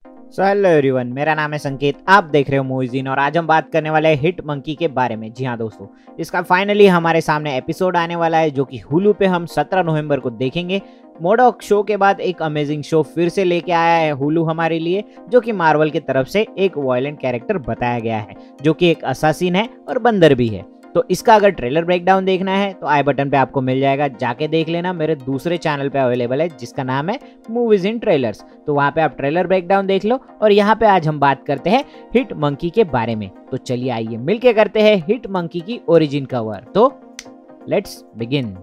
Hello everyone, मेरा नाम है संकेत। आप देख रहे हो मूवीज इन और आज हम बात करने वाले हैं हिट मंकी के बारे में। जी हाँ दोस्तों, इसका फाइनली हमारे सामने एपिसोड आने वाला है जो कि हुलू पे हम 17 नवंबर को देखेंगे। मोडॉक शो के बाद एक अमेजिंग शो फिर से लेके आया है हुलू हमारे लिए, जो कि मार्वल की तरफ से एक वायलेंट कैरेक्टर बताया गया है जो कि एक असासिन है और बंदर भी है। तो इसका अगर ट्रेलर ब्रेकडाउन देखना है तो आई बटन पे आपको मिल जाएगा, जाके देख लेना। मेरे दूसरे चैनल पे अवेलेबल है जिसका नाम है मूवीज इन ट्रेलर्स, तो वहां पे आप ट्रेलर ब्रेकडाउन देख लो। और यहाँ पे आज हम बात करते हैं हिट मंकी के बारे में। तो चलिए आइए मिलके करते हैं हिट मंकी की ओरिजिन कवर। तो लेट्स बिगिन।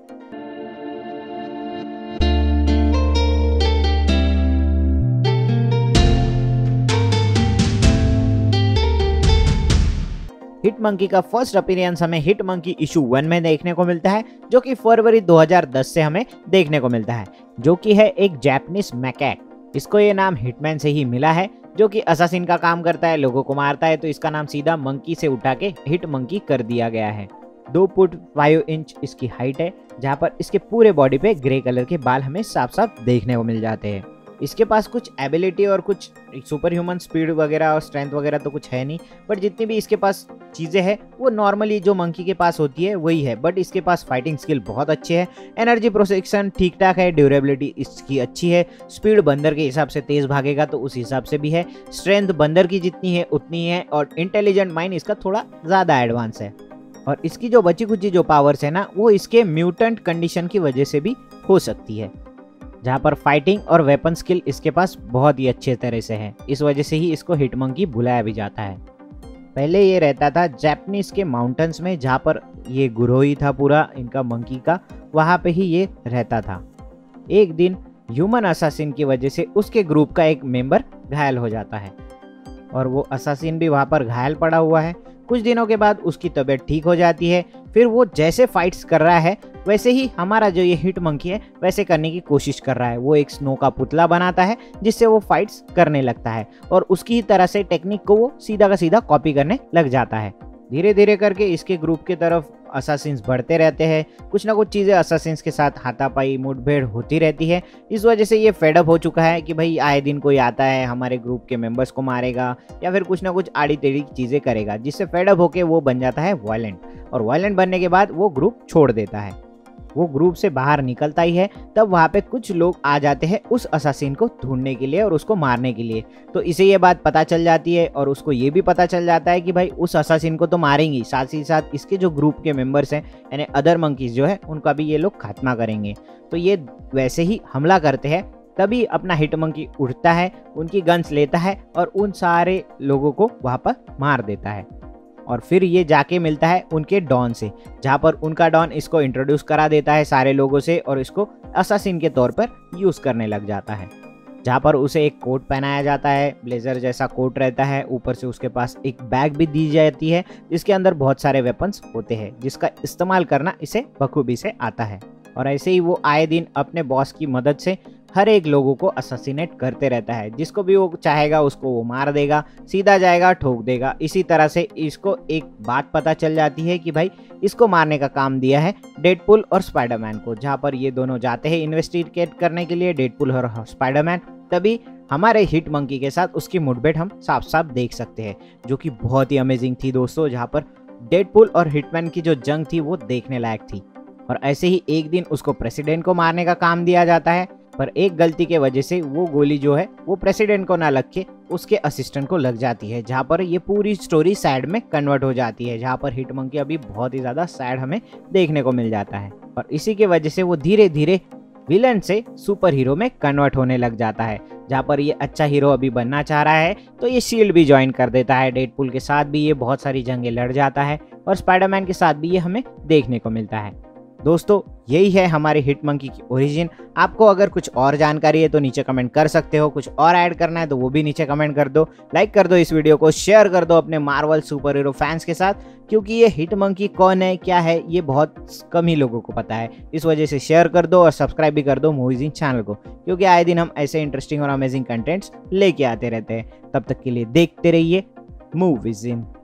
हिट मंकी का फर्स्ट अपीयरेंस हमें हिट मंकी इशू 1 में देखने को मिलता है, जो कि फरवरी 2010 से हमें देखने को मिलता है, जो कि है एक जापानीज मैकैक। इसको ये नाम हिटमैन से ही मिला है, जो कि असासिन का काम करता है, लोगों को मारता है, तो इसका नाम सीधा मंकी से उठा के हिट मंकी कर दिया गया है। 2 फुट 5 इंच इसकी हाइट है, जहाँ पर इसके पूरे बॉडी पे ग्रे कलर के बाल हमें साफ साफ देखने को मिल जाते हैं। इसके पास कुछ एबिलिटी और कुछ सुपर ह्यूमन स्पीड वगैरह और स्ट्रेंथ वगैरह तो कुछ है नहीं, बट जितनी भी इसके पास चीज़ें हैं वो नॉर्मली जो मंकी के पास होती है वही है। बट इसके पास फाइटिंग स्किल बहुत अच्छे है, एनर्जी प्रोटेक्शन ठीक ठाक है, ड्यूरेबिलिटी इसकी अच्छी है, स्पीड बंदर के हिसाब से तेज भागेगा तो उस हिसाब से भी है, स्ट्रेंथ बंदर की जितनी है उतनी है, और इंटेलिजेंट माइंड इसका थोड़ा ज़्यादा एडवांस है। और इसकी जो बची कुची जो पावर्स है ना, वो इसके म्यूटेंट कंडीशन की वजह से भी हो सकती है, जहाँ पर फाइटिंग और वेपन स्किल इसके पास बहुत ही अच्छे तरह से है। इस वजह से ही इसको हिट मंकी बुलाया भी जाता है। पहले ये रहता था जापानीज के माउंटेन्स में, जहाँ पर ये गुरोही था पूरा इनका मंकी का, वहाँ पे ही ये रहता था। एक दिन ह्यूमन असासिन की वजह से उसके ग्रुप का एक मेंबर घायल हो जाता है और वो असासिन भी वहाँ पर घायल पड़ा हुआ है। कुछ दिनों के बाद उसकी तबीयत ठीक हो जाती है। फिर वो जैसे फाइट्स कर रहा है वैसे ही हमारा जो ये हिट मंकी है वैसे करने की कोशिश कर रहा है। वो एक स्नो का पुतला बनाता है जिससे वो फाइट्स करने लगता है और उसकी ही तरह से टेक्निक को वो सीधा का सीधा कॉपी करने लग जाता है। धीरे धीरे करके इसके ग्रुप की तरफ असासिन्स बढ़ते रहते हैं। कुछ ना कुछ चीज़ें असासिन्स के साथ हाथापाई मुठभेड़ होती रहती है। इस वजह से ये फेडअप हो चुका है कि भाई आए दिन कोई आता है हमारे ग्रुप के मेंबर्स को मारेगा या फिर कुछ ना कुछ आड़ी टेढ़ी चीज़ें करेगा, जिससे फेडअप होके वो बन जाता है वायलेंट। और वायलेंट बनने के बाद वो ग्रुप छोड़ देता है। वो ग्रुप से बाहर निकलता ही है तब वहाँ पे कुछ लोग आ जाते हैं उस असासिन को ढूंढने के लिए और उसको मारने के लिए। तो इसे ये बात पता चल जाती है और उसको ये भी पता चल जाता है कि भाई उस असासिन को तो मारेंगे, साथ ही साथ इसके जो ग्रुप के मेंबर्स हैं यानी अदर मंकीज जो है उनका भी ये लोग खात्मा करेंगे। तो ये वैसे ही हमला करते हैं। तभी अपना हिट मंकी उठता है, उनकी गन्स लेता है और उन सारे लोगों को वहाँ पर मार देता है। और फिर ये जाके मिलता है उनके डॉन से, जहाँ पर उनका डॉन इसको इंट्रोड्यूस करा देता है सारे लोगों से और इसको असासिन के तौर पर यूज़ करने लग जाता है। जहाँ पर उसे एक कोट पहनाया जाता है, ब्लेजर जैसा कोट रहता है, ऊपर से उसके पास एक बैग भी दी जाती है जिसके अंदर बहुत सारे वेपन्स होते हैं जिसका इस्तेमाल करना इसे बखूबी से आता है। और ऐसे ही वो आए दिन अपने बॉस की मदद से हर एक लोगों को असैसिनेट करते रहता है। जिसको भी वो चाहेगा उसको वो मार देगा, सीधा जाएगा ठोक देगा। इसी तरह से इसको एक बात पता चल जाती है कि भाई इसको मारने का काम दिया है डेडपुल और स्पाइडरमैन को, जहाँ पर ये दोनों जाते हैं इन्वेस्टिगेट करने के लिए, डेडपुल और स्पाइडरमैन। तभी हमारे हिट मंकी के साथ उसकी मुठभेड़ हम साफ साफ देख सकते हैं, जो कि बहुत ही अमेजिंग थी दोस्तों, जहाँ पर डेडपुल और हिटमैन की जो जंग थी वो देखने लायक थी। और ऐसे ही एक दिन उसको प्रेसिडेंट को मारने का काम दिया जाता है, पर एक गलती के वजह से वो गोली जो है वो प्रेसिडेंट को ना लग के उसके असिस्टेंट को लग जाती है, जहाँ पर ये पूरी स्टोरी सैड में कन्वर्ट हो जाती है, जहाँ पर हिट मंकी अभी बहुत ही ज़्यादा सैड हमें देखने को मिल जाता है। और इसी के वजह से वो धीरे धीरे विलन से सुपर हीरो में कन्वर्ट होने लग जाता है, जहाँ पर ये अच्छा हीरो अभी बनना चाह रहा है। तो ये शील्ड भी ज्वाइन कर देता है, डेडपुल के साथ भी ये बहुत सारी जंगें लड़ जाता है और स्पाइडरमैन के साथ भी ये हमें देखने को मिलता है। दोस्तों यही है हमारी हिट मंकी की ओरिजिन। आपको अगर कुछ और जानकारी है तो नीचे कमेंट कर सकते हो, कुछ और ऐड करना है तो वो भी नीचे कमेंट कर दो, लाइक कर दो इस वीडियो को, शेयर कर दो अपने मार्वल सुपर हीरो फैंस के साथ, क्योंकि ये हिट मंकी कौन है क्या है ये बहुत कम ही लोगों को पता है। इस वजह से शेयर कर दो और सब्सक्राइब भी कर दो मूवीज इन चैनल को, क्योंकि आए दिन हम ऐसे इंटरेस्टिंग और अमेजिंग कंटेंट्स लेके आते रहते हैं। तब तक के लिए देखते रहिए मूवीज इन।